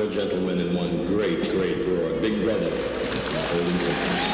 four gentlemen and one great, great broad. Big brother. Holding company.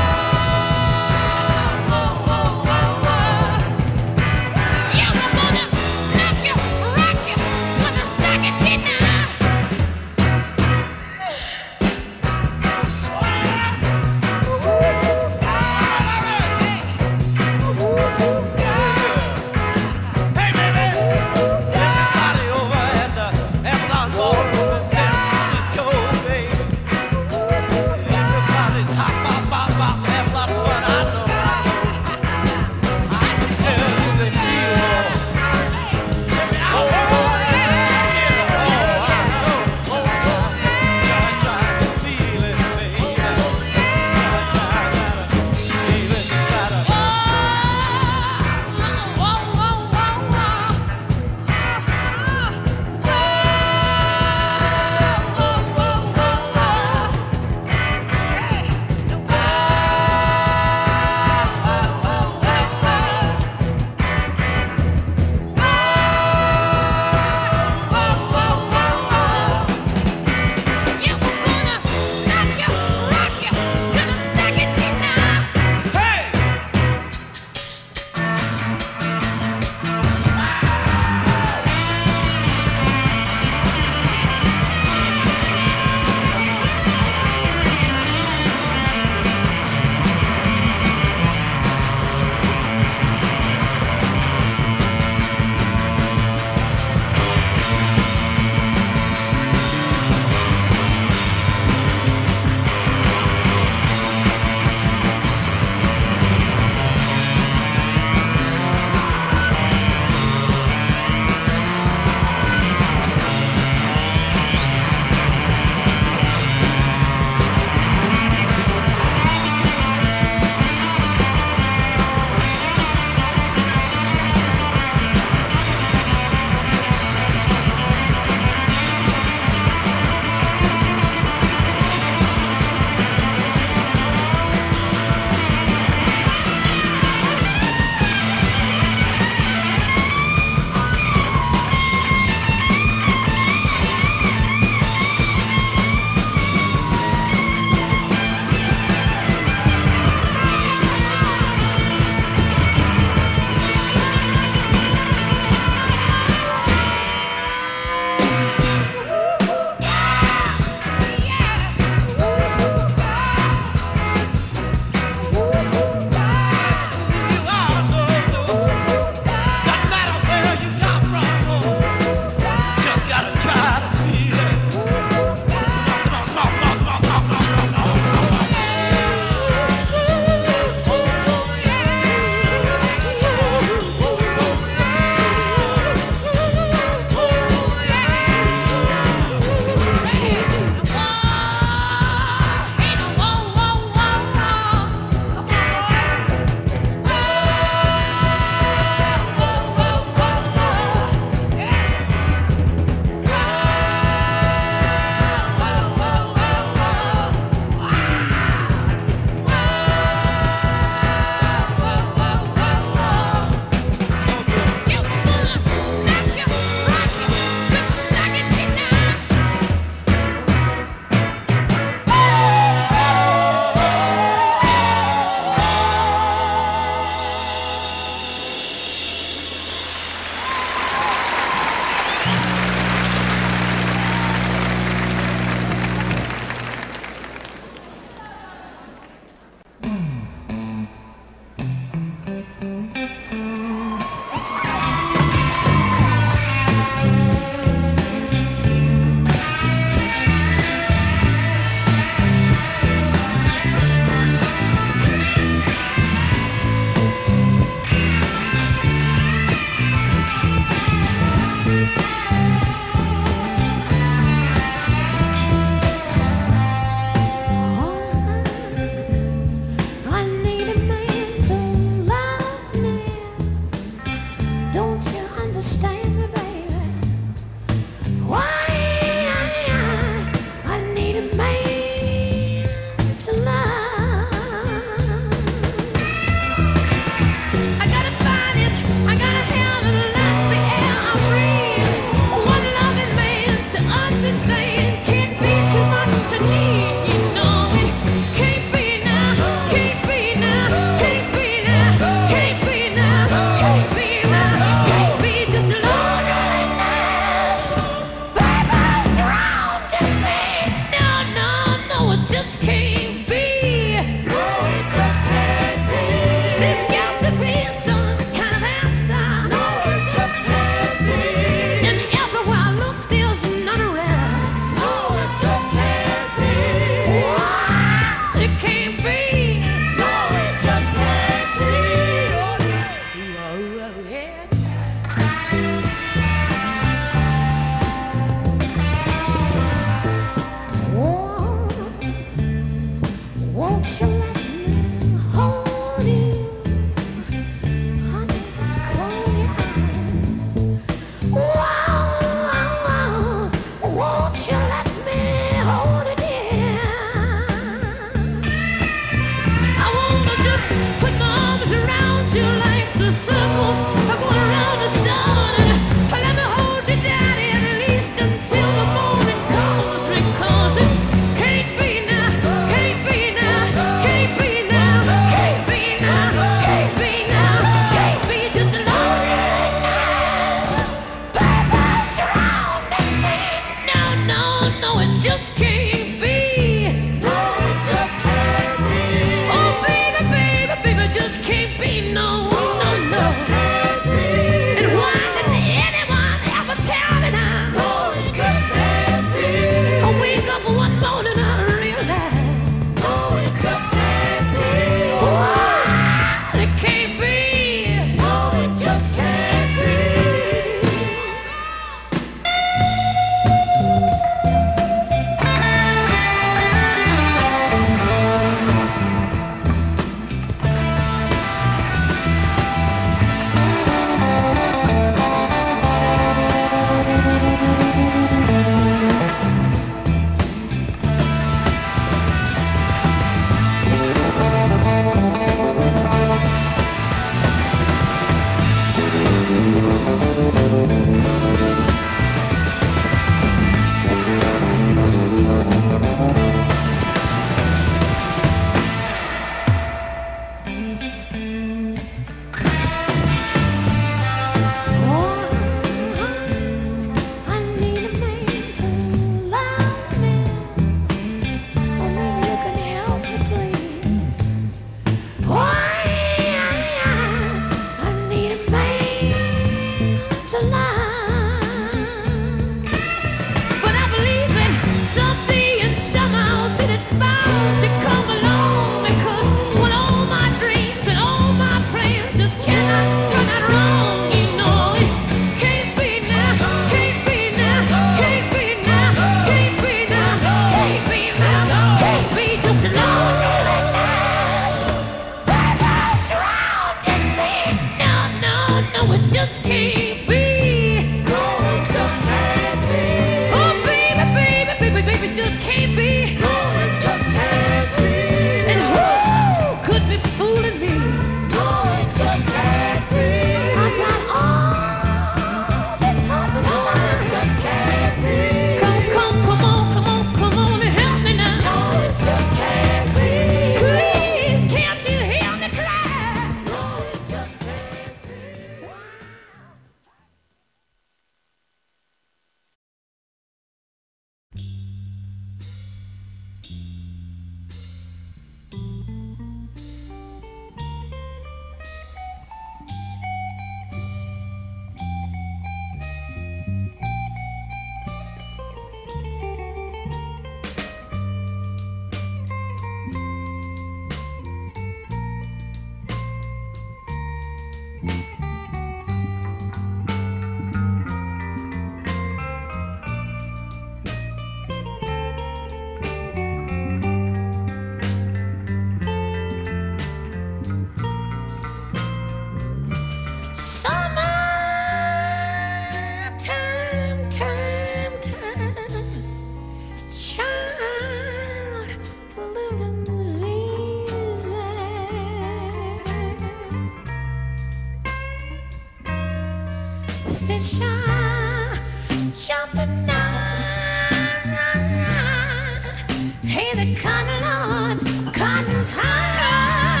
the cotton, Lord, cotton's high.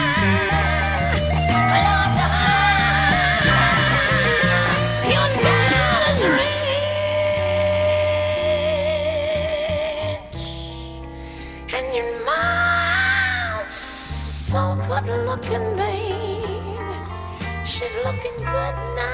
Lord's high. Your dollar's rich, and your mom's so good looking, babe. She's looking good now.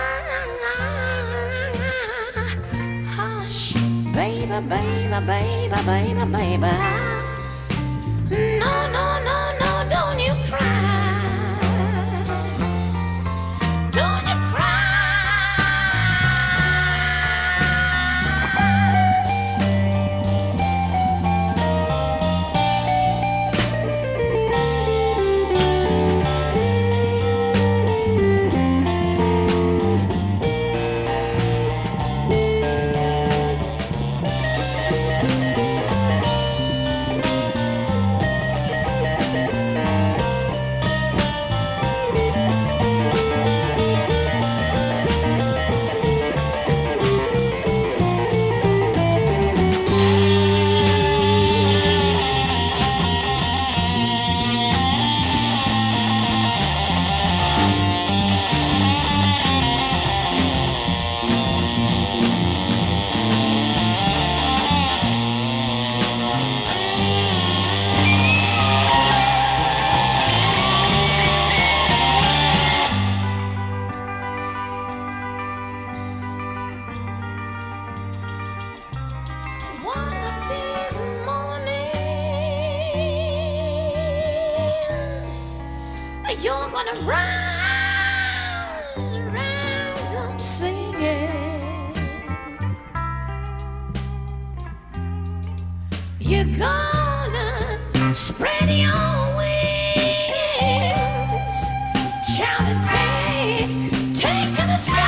Hush, baby, baby, baby, baby, baby. No, no, no, no, don't you cry. Don't you cry. One of these mornings, you're gonna rise up singing. You're gonna spread your wings, shout and take to the sky.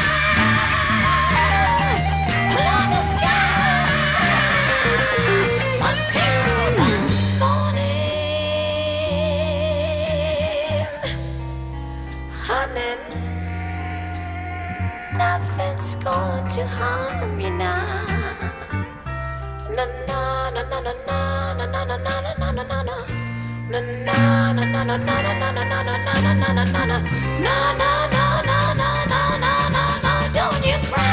Love the sky until the morning, honey. Nothing's going to harm you now. Na na na na na na na na na na na na na na. Na na na na na na na na na na na na na na na na. Na na na na na na na na na. Don't you cry.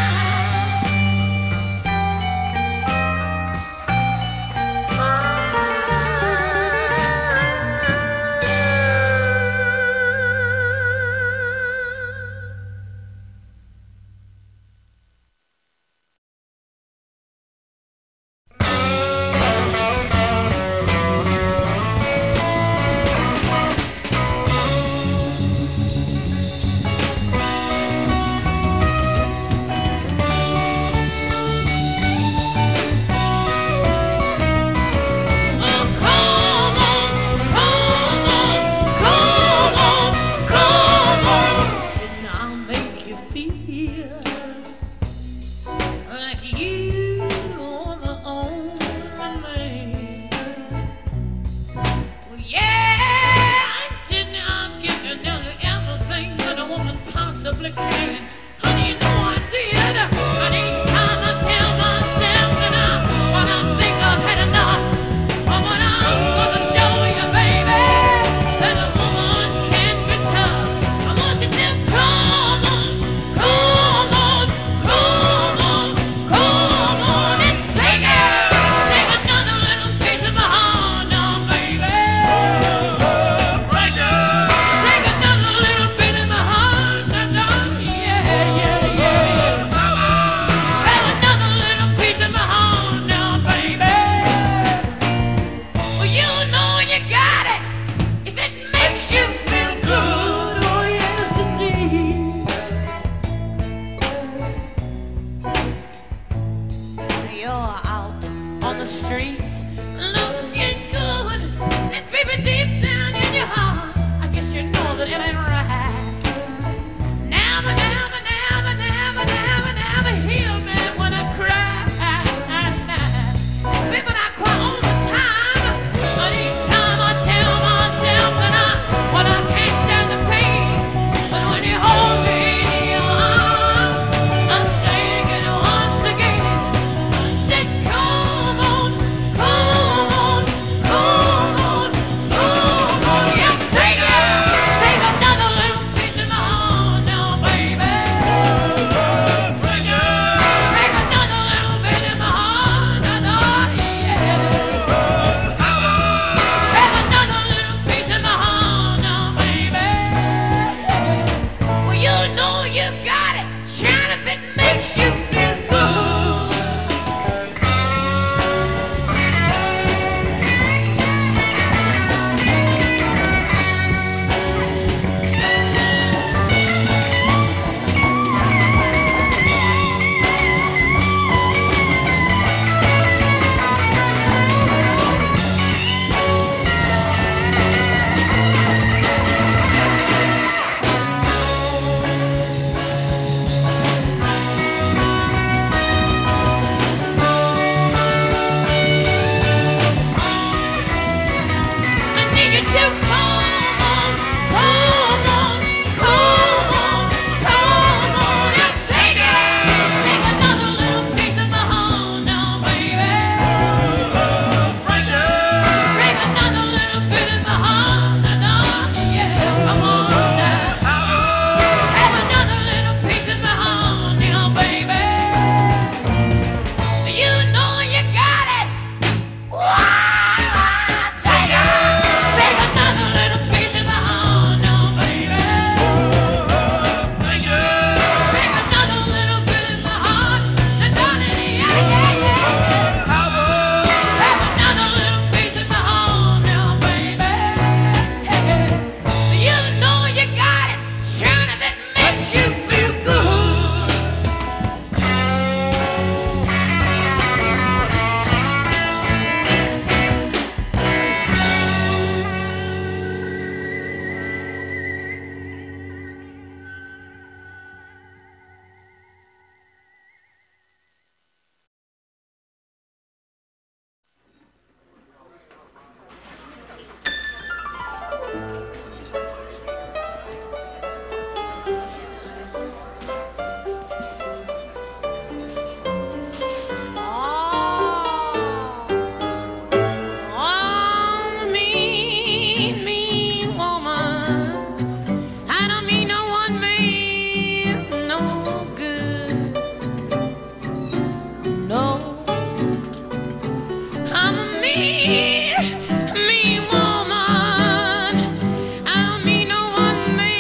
mean woman. I don't mean no one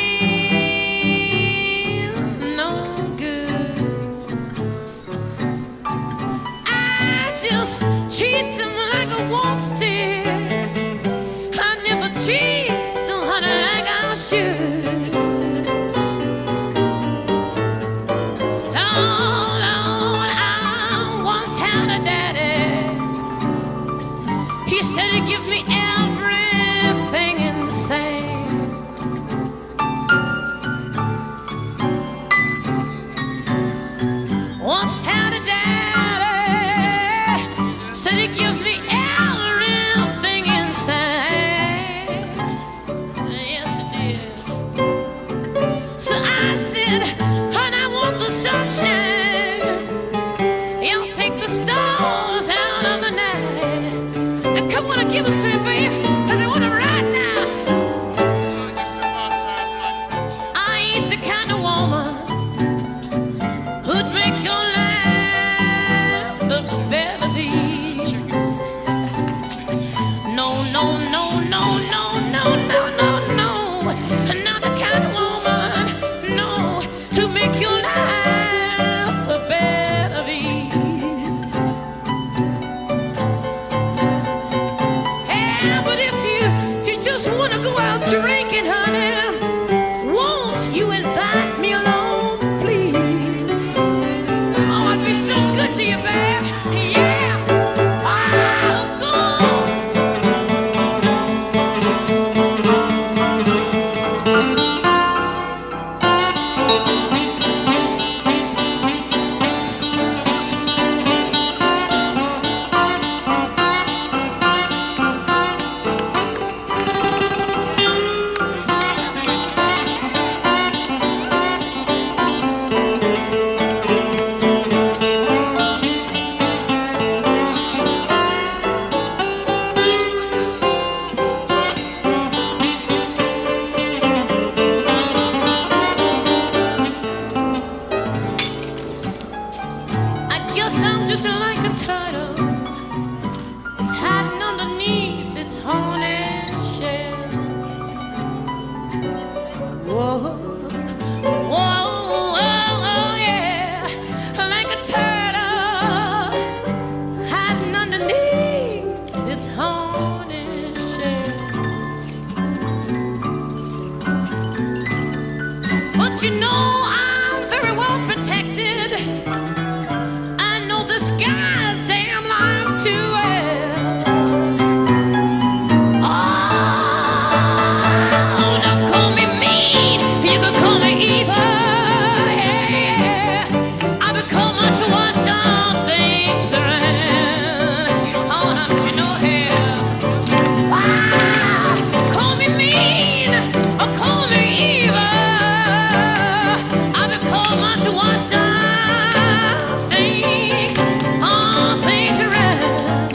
man no good. I just treat him like I want to. I never treat someone like I should. Lord, Lord, I once had a daddy. He said he'd give me everything in sight. Once had a daddy. Said he'd give me everything in sight. Yes, he did. So I said, honey, I want the sunshine. You'll take the stars out of the night. And come on and give them to me, baby, cause I want them right now. I ain't the kind of woman who'd make your life a better piece. No, no, no, no, no, no, no, no, no. Not the kind of woman, no, to make your life a better piece. Yeah, but if you just wanna go out drinking, honey, won't you invite me along, please? Oh, I'd be so good to you, babe. Yeah. Oh, go on. I guess I'm just like a turtle. It's hiding underneath its horny shell. Whoa, whoa, whoa, yeah. Like a turtle hiding underneath its horny shell. But you know I'm very well protected. I know this goddamn life too well. Oh, don't call me mean. You could call me evil. Yeah. I become much worse on things around. Oh, don't you know here? Call me mean or call me evil. I become much worse on things around.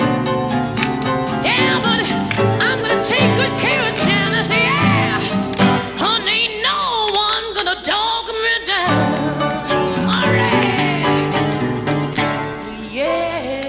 Yeah, but I'm gonna take good care of Janice, yeah. Honey, ain't no one gonna dog me down. All right, yeah.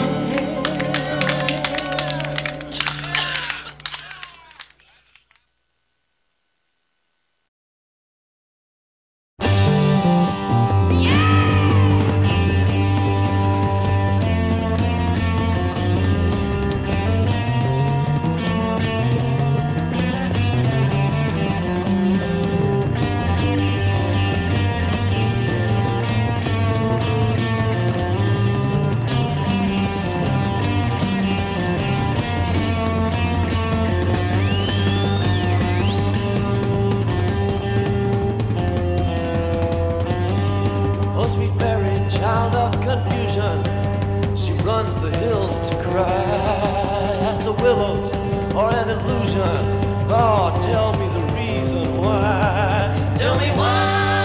Oh, sweet Mary, child of confusion, she runs the hills to cry. As the willows are an illusion, oh, tell me the reason why. Tell me why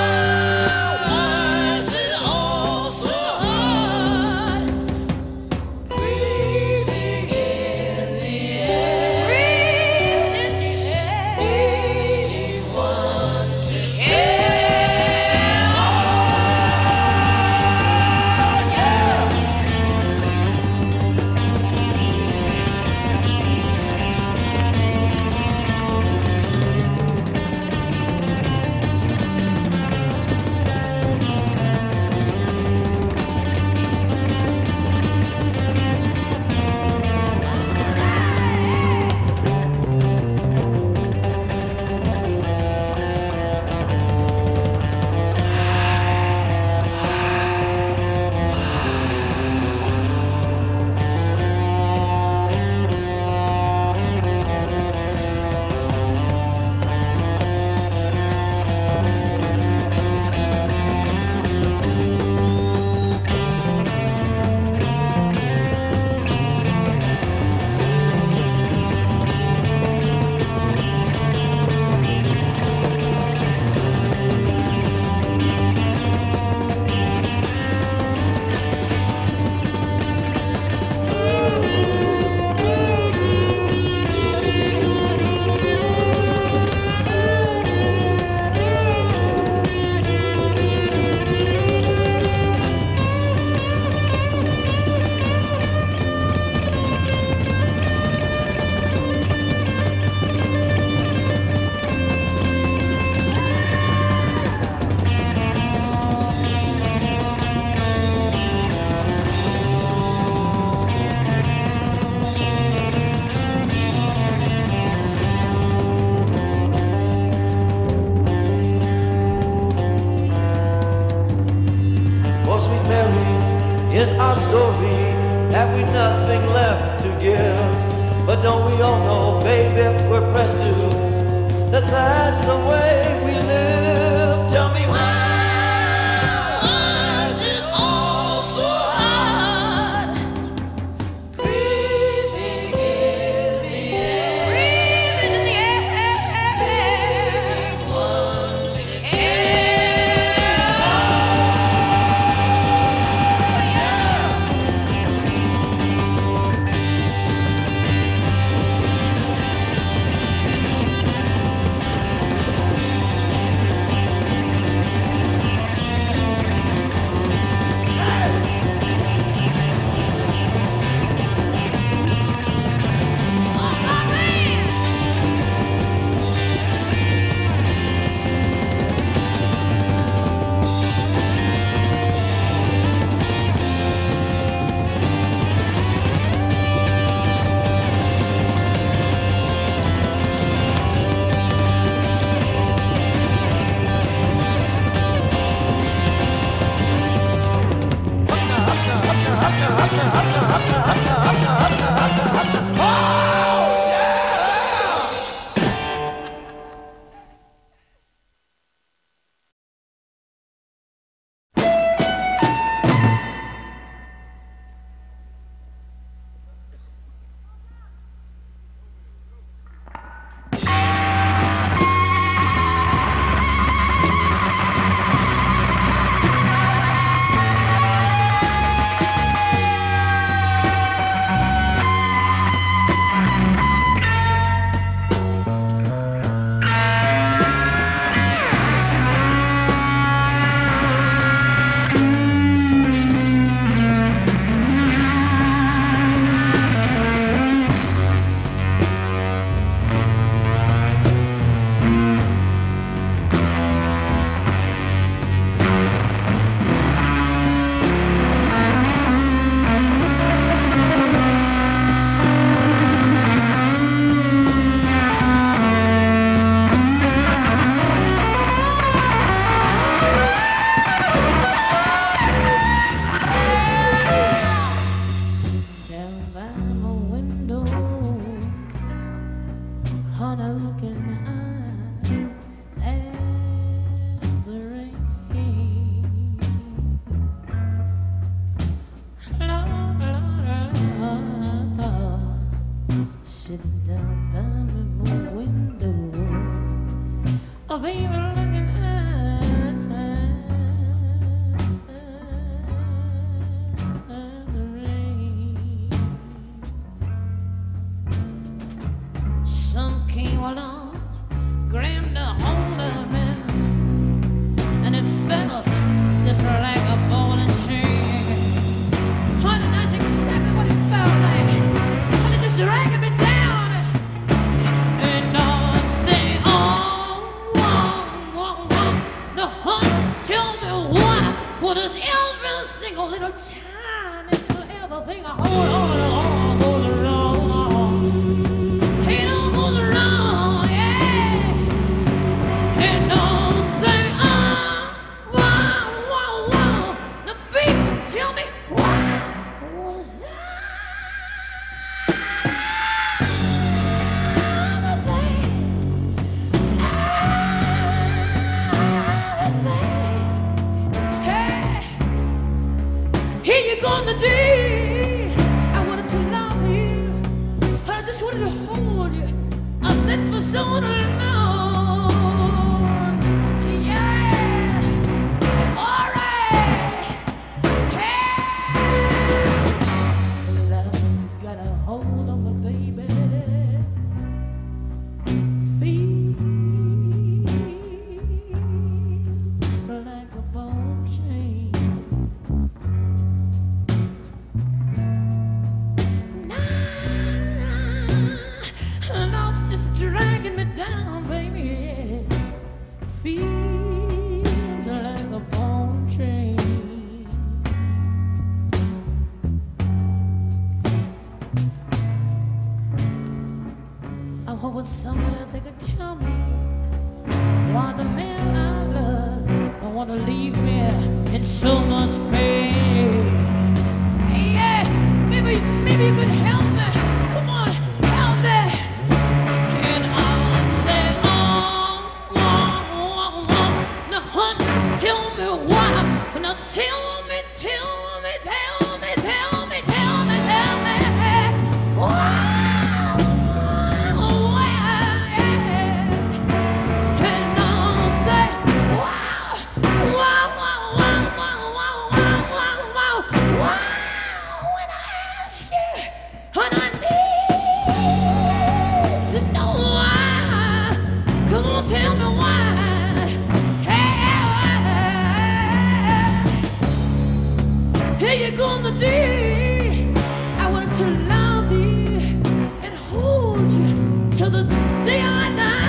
is it all so hard? Breathing in the air, needing one to care. But don't we all know, baby, if we're pressed to, that that's the way we live? Tell me why is it all so hard? Breathing in the air, breathing in the air, once again. Maybe you could help me. Come on, help till the day I die.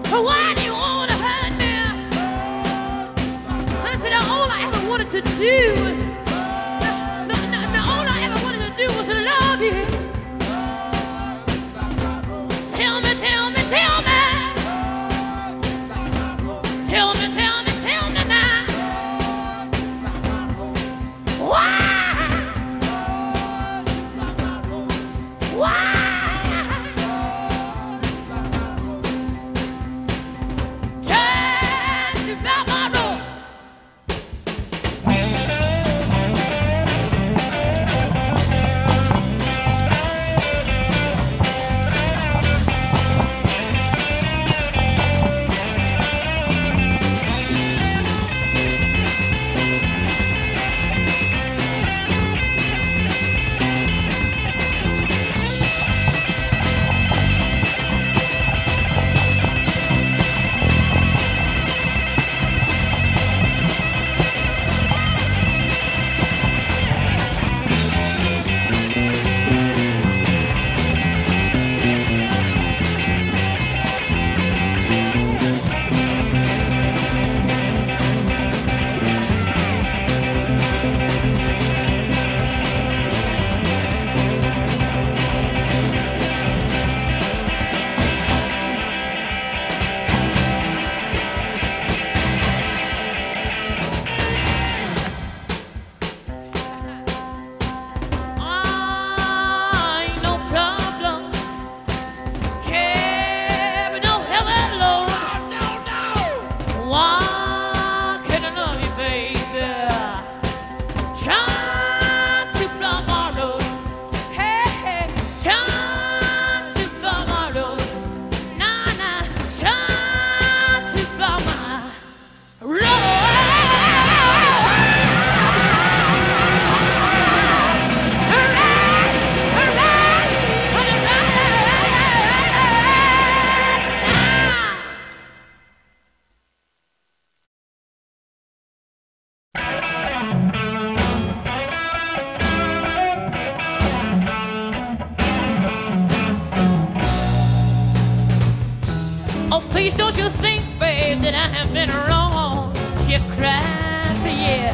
Why do you wanna hurt me? And I said, all I ever wanted to do was, all I ever wanted to do was love you. Tell me, tell me, tell me. Tell me, tell me, tell me now. Why? Why? Turn to my road. Oh, please don't you think, babe, that I have been wrong. She cried, yeah.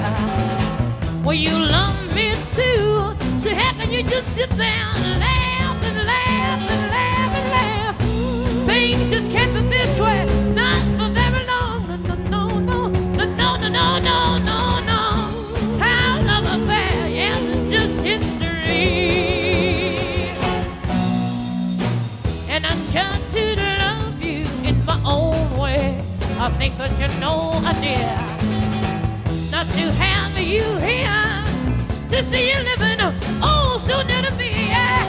Well, you love me too. So how can you just sit there and laugh and laugh and laugh and laugh? Things just can't be this way, not for very long. No, no, no, no, no, no, no, no, no, no. Our love affair, yes, it's just history. And I'm trying to love you in my own way. I think that you know I did. Not to have you here, to see you living oh so near to me.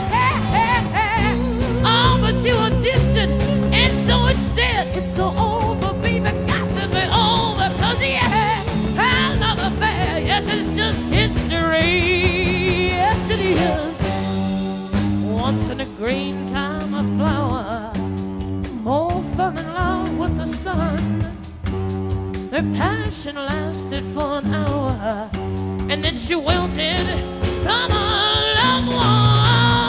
Oh, but you are distant, and so it's dead. It's so over, baby, got to be over. Cause yeah, our love affair, yes, it's just history. Yes, it is. Once in a green time, a flower more fell in love with the sun. Their passion lasted for an hour, and then she wilted from her loved one.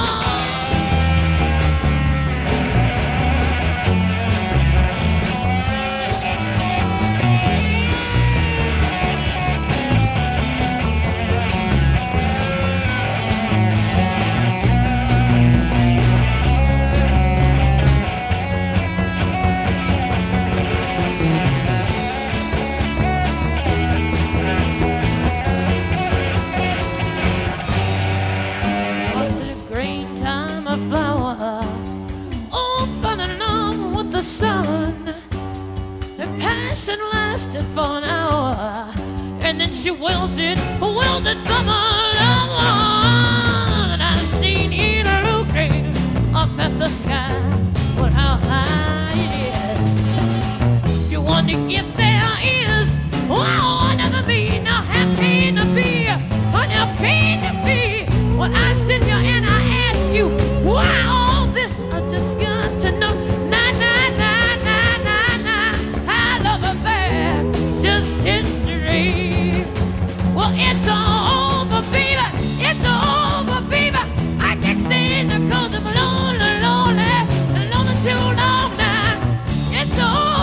The sun, the passion lasted for an hour, and then she wilted from her loved one. And I've seen you looking up at the sky, but how high it is. You wonder if there is, oh, another me. Now how can it be? Oh, now can it be? Well, I sit here and I ask you, why all this? I just got to know. Well, it's all over, baby. It's all over, baby. I can't stand it 'cause I'm lonely, lonely, lonely too long now. It's all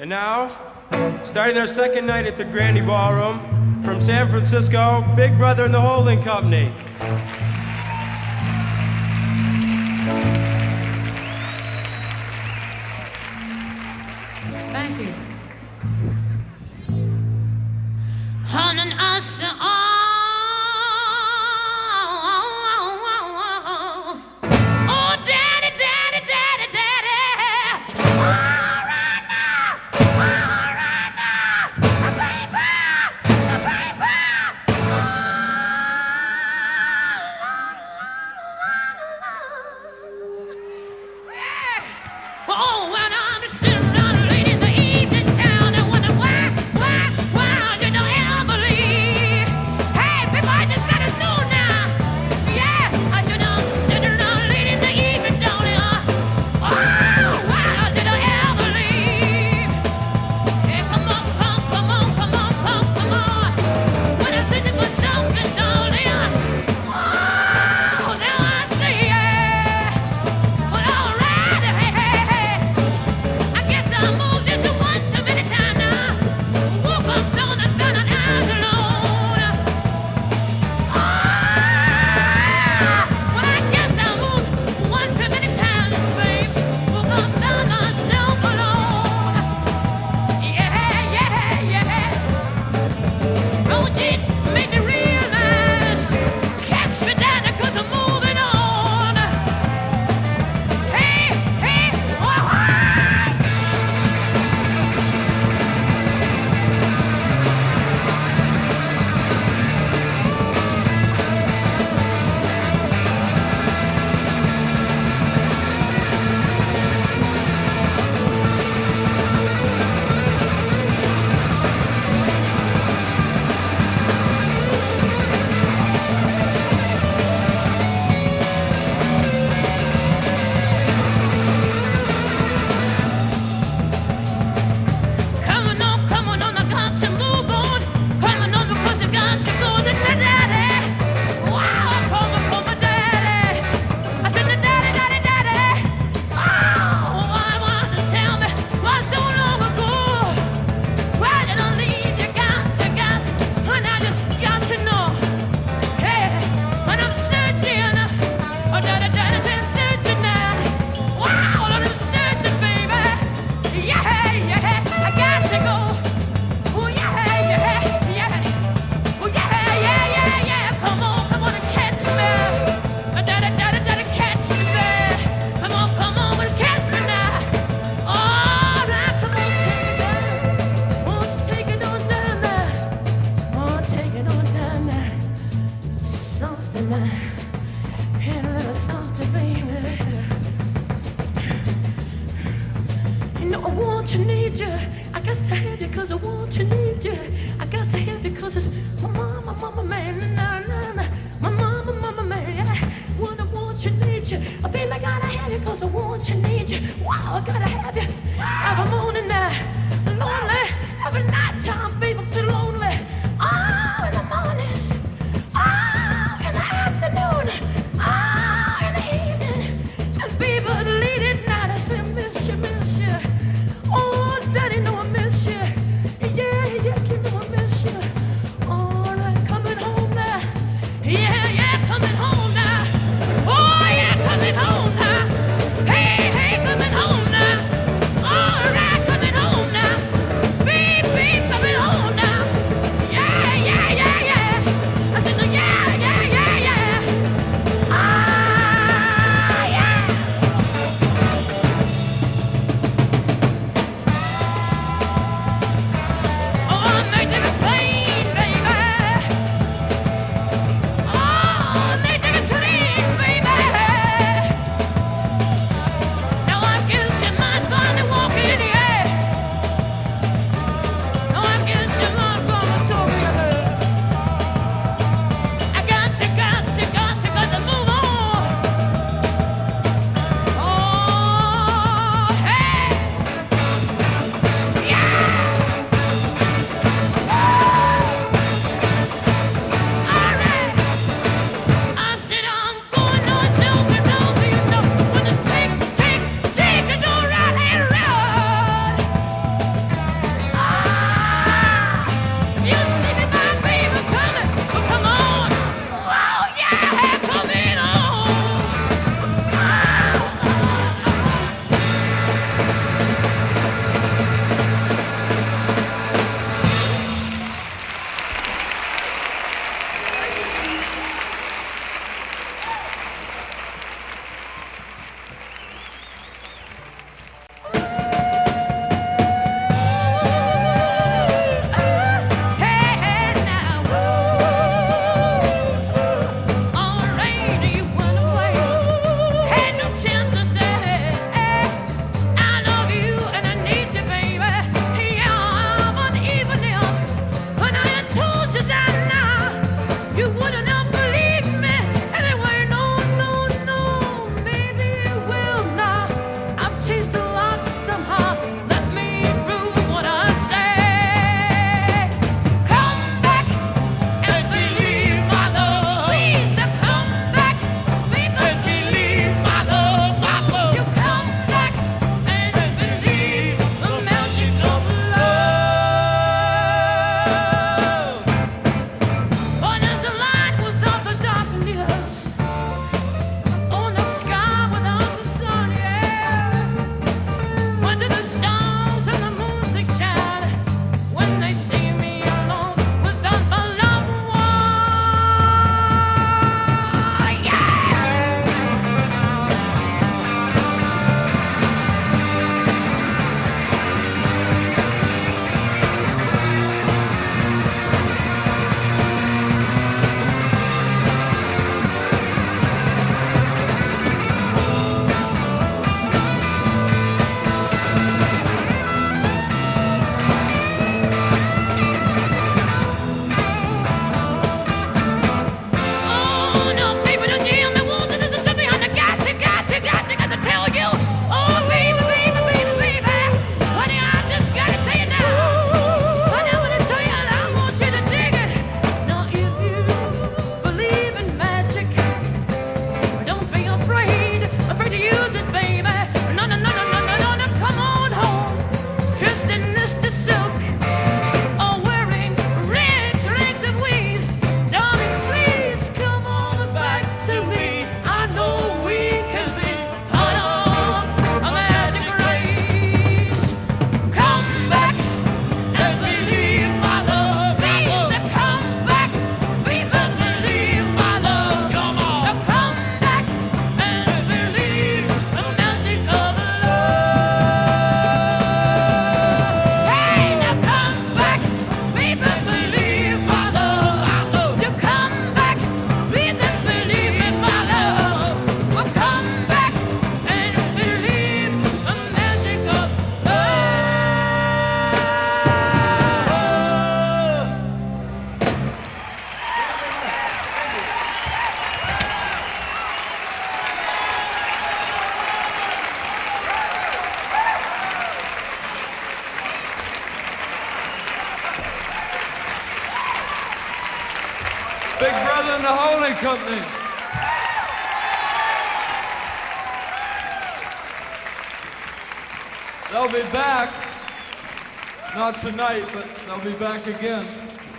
And now, starting their second night at the Grandy Ballroom, from San Francisco, Big Brother and the Holding Company. Thank you. Honey, I said, oh, when I'm sitting around late in the evening town and wondering why did I ever leave? Hey, people, I just gotta know now. Yeah, I said I'm sitting around late in the evening town and oh, why did I ever leave? Hey, come on. When I'm sitting for something, darling, oh, now I see it. But all right, hey. I guess I moved this one too many times now. Woke up, found out I was alone. Well, I guess I moved one too many times, babe. Woke up, found myself alone. Yeah. Projects made me realize. Catch me down, 'cause I'm moving on. Hey, oh. Coming on, I got to move on. Coming on because I got to go to the daddy. Wow, call my daddy. I said the daddy. Oh, I want to tell me why so long ago. Why did I leave? You got to, and I just got to know. Hey, and I'm searching. Oh, daddy's in searching now. Wow, I'm searching, baby. Yeah, I got to go. Oh, yeah. Oh, yeah. Come on and catch me. Daddy, catch me. Come on and catch me now. Oh, now, come on, take it down. Won't you take it on down there? Oh, take it on down there. Something now. Hit a little softer, baby. You know I want you, need you. I got to have you 'cause I want you, need you. I got to have you 'cause it's my mama, man. My mama, man. Yeah. When I want you, need you. Oh, baby, I gotta have you 'cause I want you, need you. Wow, I gotta have you. Every morning now, lonely. Every night time, baby, feel lonely. Oh, in the morning. Oh, in the afternoon. Oh, in the evening. And baby, late at night, I say, miss you. Oh, daddy, know I miss you. Yeah, you know I miss you. All right, coming home now. Yeah, coming home now. Oh, yeah, coming home now. Hey, coming home now. All right, coming home now. Big Brother and the Holding Company. They'll be back, not tonight, but they'll be back again.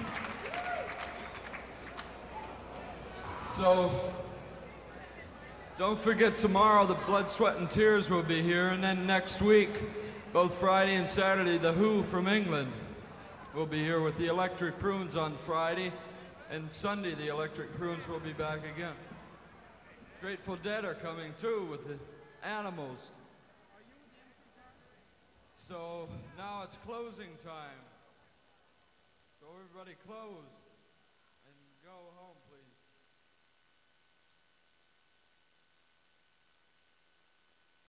So, don't forget tomorrow the Blood, Sweat and Tears will be here, and then next week, both Friday and Saturday, the Who from England will be here with the Electric Prunes on Friday, and Sunday the Electric Prunes will be back again. Grateful Dead are coming too with the Animals. So now it's closing time. So everybody close.